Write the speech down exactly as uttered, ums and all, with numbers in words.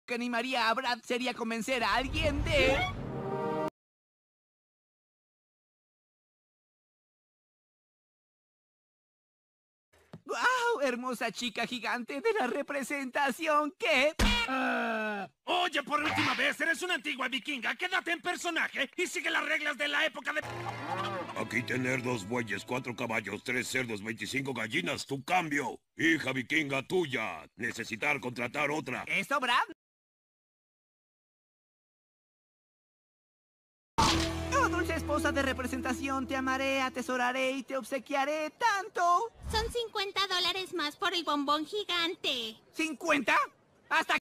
que animaría a Brad sería convencer a alguien de... ¡Guau! Hermosa chica gigante de la representación que... Uh, oye, por última vez, eres una antigua vikinga. Quédate en personaje y sigue las reglas de la época de... Aquí tener dos bueyes, cuatro caballos, tres cerdos, veinticinco gallinas, tu cambio. Hija vikinga tuya. Necesitar contratar otra. ¿Eso, Brad? Oh, dulce esposa de representación, te amaré, atesoraré y te obsequiaré tanto. Son cincuenta dólares más por el bombón gigante. ¿cincuenta? ¿Hasta